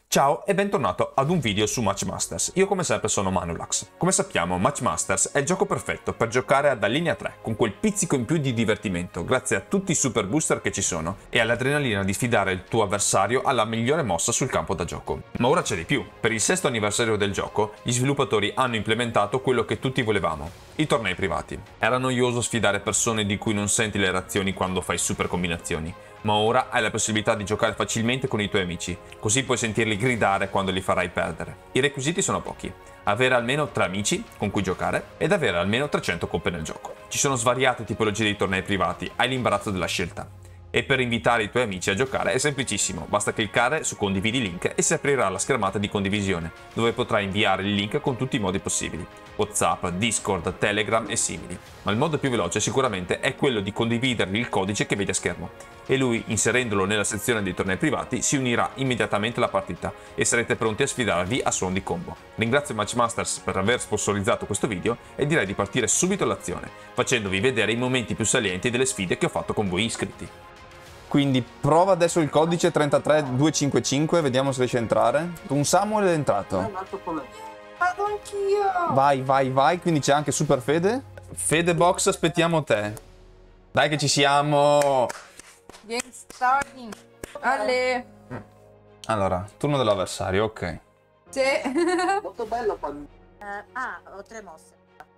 Ciao e bentornato ad un video su Matchmasters. Io come sempre sono Manulax. Come sappiamo, Matchmasters è il gioco perfetto per giocare da linea 3, con quel pizzico in più di divertimento, grazie a tutti i super booster che ci sono, e all'adrenalina di sfidare il tuo avversario alla migliore mossa sul campo da gioco. Ma ora c'è di più. Per il 6º anniversario del gioco, gli sviluppatori hanno implementato quello che tutti volevamo: i tornei privati. Era noioso sfidare persone di cui non senti le reazioni quando fai super combinazioni, ma ora hai la possibilità di giocare facilmente con i tuoi amici, così puoi sentirli gridare quando li farai perdere. I requisiti sono pochi: avere almeno 3 amici con cui giocare ed avere almeno 300 coppe nel gioco. Ci sono svariate tipologie di tornei privati, hai l'imbarazzo della scelta. E per invitare i tuoi amici a giocare è semplicissimo, basta cliccare su condividi link e si aprirà la schermata di condivisione, dove potrai inviare il link con tutti i modi possibili: WhatsApp, Discord, Telegram e simili. Ma il modo più veloce sicuramente è quello di condividergli il codice che vedi a schermo, e lui, inserendolo nella sezione dei tornei privati, si unirà immediatamente alla partita e sarete pronti a sfidarvi a suon di combo. Ringrazio Matchmasters per aver sponsorizzato questo video e direi di partire subito all'azione, facendovi vedere i momenti più salienti delle sfide che ho fatto con voi iscritti. Quindi prova adesso il codice 33255, vediamo se riesce a entrare. Un Samuel è entrato. Vado anch'io! Vai, quindi c'è anche Super Fede. Fedebox, aspettiamo te. Dai che ci siamo! Game starting! Ale! Allora, turno dell'avversario, ok. Sì! Molto bello quando... ho 3 mosse.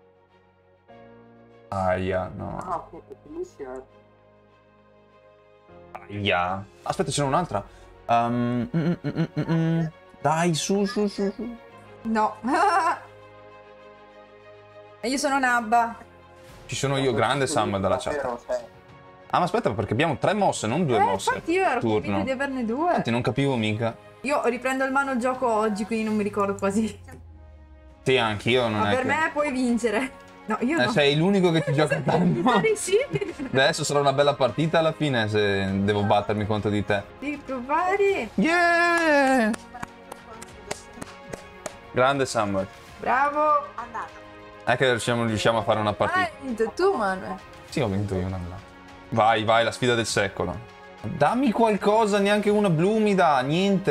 Aia, no. Ah, lui si è... Aia. Aspetta, ce n'è un'altra. Dai, su. No! Io sono Nabba! Ci sono io, grande Sam dalla chat. Cioè, Ah, ma aspetta, perché abbiamo 3 mosse, non 2 mosse. Infatti io ero Turno. convinta di averne 2. Infatti non capivo mica. Io riprendo in mano il gioco oggi, quindi non mi ricordo quasi. Sì, anch'io non Ma è per che... me puoi vincere. No, io no. Sei l'unico che ti gioca tanto. Pare sì. Adesso sarà una bella partita alla fine se devo battermi contro di te. Devi provare. Yeah! Grande Samuel. Bravo. Andata. È che riusciamo a fare una Hai partita. vinto tu, Manuel. Sì, ho vinto io una bella. Vai, la sfida del secolo. Dammi qualcosa, neanche una blu mi dà.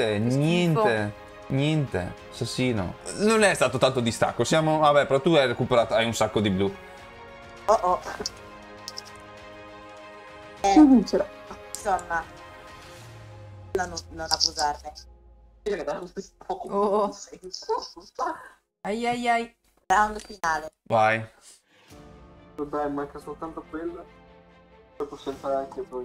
Niente. Assassino. Non è stato tanto distacco. Siamo... Vabbè, però tu hai recuperato... Hai un sacco di blu. oh. Insomma, non abusarne. Oh. Ai. Round finale. Vai. Dai, manca soltanto quello. Poi posso entrare anche poi.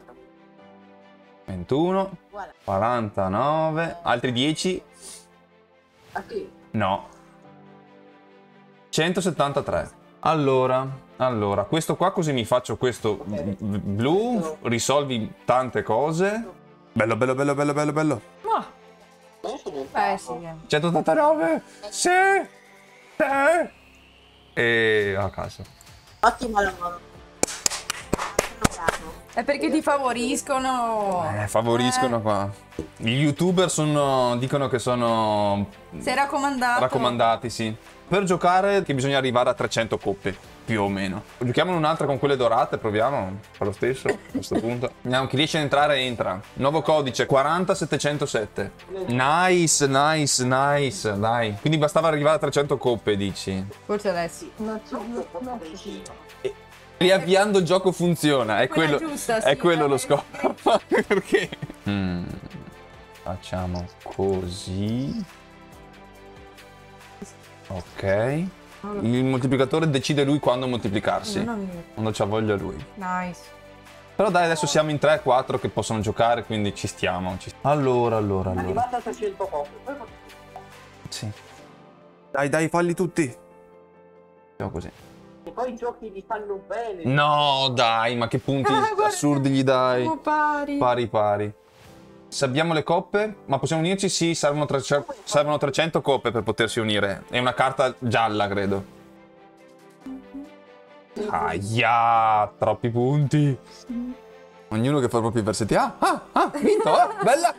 21. Voilà. 49. Altri 10. A chi? No. 173. Allora, questo qua così mi faccio questo blu, risolvi tante cose. Bello. Ma. Sì. 189. Sì. E a casa. Ottimo lavoro. Bravo. È perché ti favoriscono. Favoriscono qua. Gli youtuber dicono che sono Sei raccomandato. raccomandati, sì. Per giocare che bisogna arrivare a 300 coppe, più o meno. Giochiamo un'altra con quelle dorate, proviamo. Fa lo stesso a questo punto. Vediamo chi riesce a entrare entra. Nuovo codice 40707. Nice. Dai. Quindi bastava arrivare a 300 coppe, dici. Forse adesso. Riavviando il gioco funziona, è Quella quello, giusta, è sì, quello lo eh. scopo. Perché? Facciamo così. Ok. Il moltiplicatore decide lui quando moltiplicarsi. Quando c'ha voglia lui. Nice. Però dai, adesso siamo in 3-4 che possono giocare, quindi ci stiamo. Allora. Arrivata a 300 poco. Sì. Dai, falli tutti. Facciamo così. E poi i giochi li fanno bene. No, dai, ma che punti Guarda. assurdi gli dai. Siamo pari. Pari. Se abbiamo le coppe, ma possiamo unirci? Sì, servono 300 coppe per potersi unire. È una carta gialla, credo. Aia, troppi punti. Ognuno che fa i propri versetti. Vinto, bella.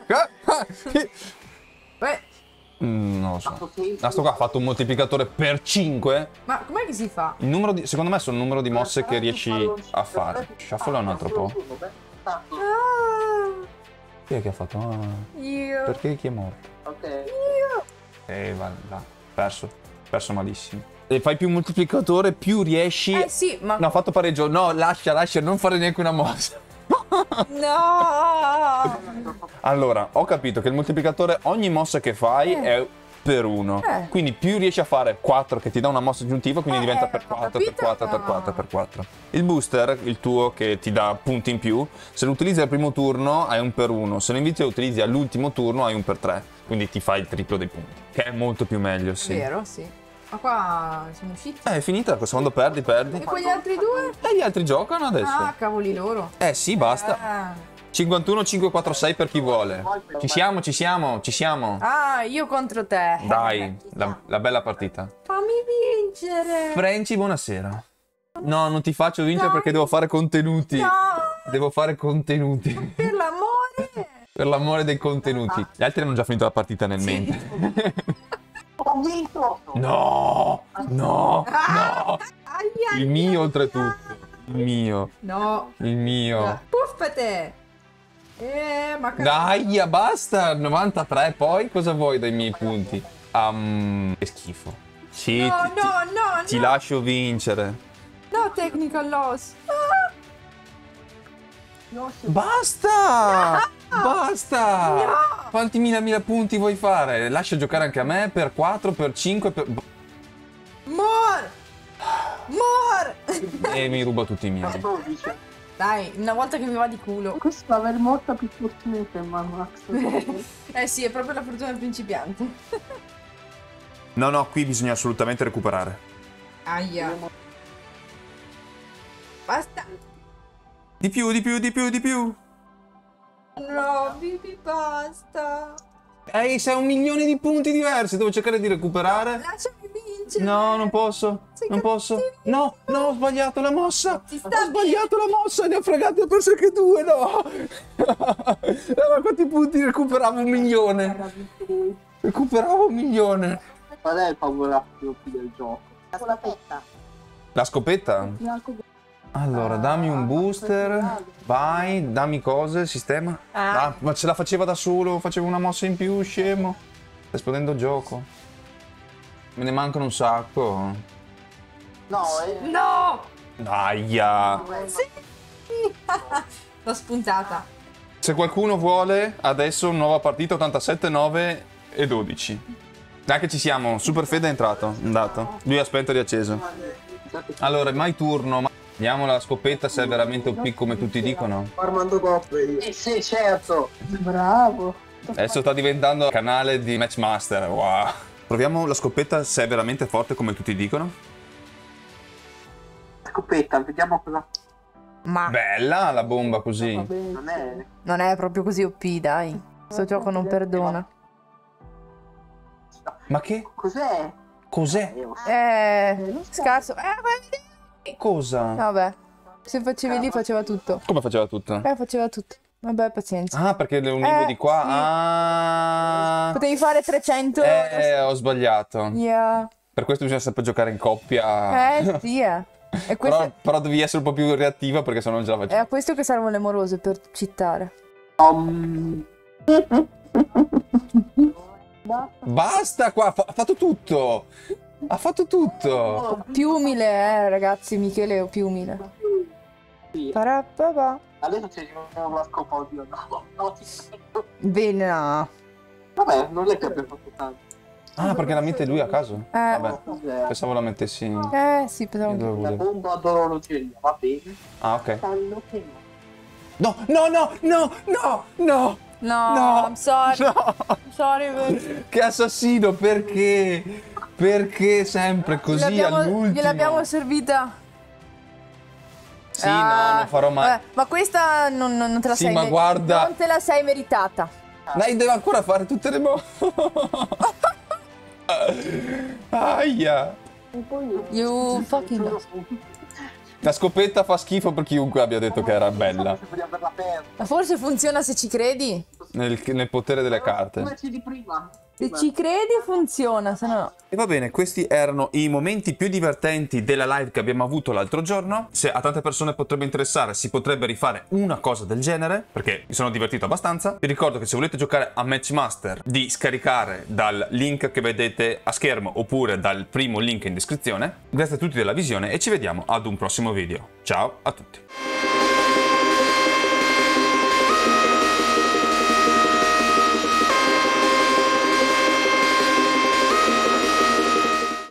Beh, Non lo so. Sto qua ha fatto un moltiplicatore per 5. ma com'è che si fa? Il numero di, secondo me sono il numero di mosse che riesci a fare. Shuffle un altro po'. Ah, Chi è che ha fatto? Ah, Io. perché chi è morto? Ok. Va, perso malissimo. E fai più moltiplicatore, più riesci... Sì, ma... No, ha fatto pareggio. No, lascia, non fare neanche una mossa. No! Allora, ho capito che il moltiplicatore, ogni mossa che fai è per 1. Quindi più riesci a fare 4 che ti dà una mossa aggiuntiva, quindi diventa per ho 4, per capito, 4, per ma- 4, per 4. Il booster, il tuo che ti dà punti in più, se lo utilizzi al primo turno hai un per 1, se lo invece lo utilizzi all'ultimo turno hai un per 3. Quindi ti fai il triplo dei punti. Che è molto più meglio, sì. Vero, sì. Ma qua siamo usciti. È finita, quando perdi, perdi. E quegli altri due? E gli altri giocano adesso. Ah, cavoli loro. Sì, basta. 51-5-4-6 per chi vuole. Ci siamo. Ah, io contro te. Dai, la bella partita. Fammi vincere. Franci, buonasera. No, non ti faccio vincere perché devo fare contenuti. No, Devo fare contenuti. per l'amore. Per l'amore dei contenuti. Gli altri hanno già finito la partita nel mente. Ho vinto! No! Ai, Il mio oltretutto. Il mio. No. Puffate. Ma Dai, basta! 93, poi cosa vuoi dai miei punti? Che schifo. Sì, No, ti lascio vincere. No, technical loss. Basta! Basta! No! Quanti mila punti vuoi fare? Lascia giocare anche a me per 4, per 5, per... More. E mi ruba tutti i miei. 12. Dai, una volta che mi va di culo. Questo va aver molta più fortuna che Max. Sì, è proprio la fortuna del principiante. No, qui bisogna assolutamente recuperare. Aia. Basta. Di più. No, Bibi, basta. Sei 1 milione di punti diversi, devo cercare di recuperare. Lasciami vincere. No, non posso. Sei Non posso. cattivo. No, ho sbagliato la mossa. Ti sta Ho sbagliato la mossa, ne ho fregate a perso anche 2, no. Ma quanti punti recuperavo 1 milione? Recuperavo 1 milione. Qual è il favorato del gioco? Aspetta. La scopetta? Allora, dammi un booster. Vai, dammi cose, sistema. Ma ce la faceva da solo, facevo una mossa in più, scemo. Sta esplodendo il gioco. Me ne mancano un sacco. No, No. Aia. L'ho spuntata. Se qualcuno vuole, adesso nuova partita 87, 9 e 12. Dai che ci siamo, Super Fede è entrato, andato. Lui ha spento e riacceso. Allora, mai turno. Vediamo la scopetta se è veramente OP come tutti dicono. Armando Coppe. Sì, certo. Bravo. Adesso sta diventando canale di Matchmaster, wow. Proviamo la scopetta se è veramente forte come tutti dicono. Scopetta, vediamo cosa. Ma Bella la bomba così. Non è. non è proprio così OP, dai. Questo gioco non perdona. Ma che? Cos'è? Cos'è? Scarso. Cosa? Vabbè. Se facevi lì faceva tutto. Come faceva tutto? Faceva tutto. Vabbè, pazienza. Ah, perché le univo di qua? Sì. Ah. Potevi fare 300. Ho sbagliato. Yeah. Per questo bisogna sempre giocare in coppia. Sì, E questo, Però devi essere un po' più reattiva perché sennò non ce la è faccio. a questo che servono le morose per cheatare. Basta qua, ha fatto tutto. Ha fatto tutto. Più umile, ragazzi. Michele è più umile. Sì. Parapapà. Adesso c'è di nuovo la scopa, oddio. No, Bene, no. Vabbè, non è che abbia fatto tanto. Ah, perché la mette lui a caso? Vabbè, Cos'è? pensavo la mettessi. Sì, pensavo. Io dove La volevo. bomba ad orologeria, va bene. Ah, ok. Sanno che No, no. no. No, I'm sorry. No. I'm sorry, baby. Che assassino, perché? Perché sempre così all'ultimo? Gliel'abbiamo servita. Sì, no, non farò mai. Ma questa non te la Sì, sei ma guarda. Non te la sei meritata. Dai, deve ancora fare tutte le Aia. You fucking lost. La scopetta fa schifo per chiunque abbia detto che era bella. Sembra di averla persa. Ma forse funziona se ci credi. Nel potere delle carte. Come c'è di prima? Se ci credi funziona, se no... E va bene, questi erano i momenti più divertenti della live che abbiamo avuto l'altro giorno. Se a tante persone potrebbe interessare, si potrebbe rifare una cosa del genere, perché mi sono divertito abbastanza. Vi ricordo che se volete giocare a Matchmaster, di scaricare dal link che vedete a schermo oppure dal primo link in descrizione. Grazie a tutti della visione e ci vediamo ad un prossimo video. Ciao a tutti!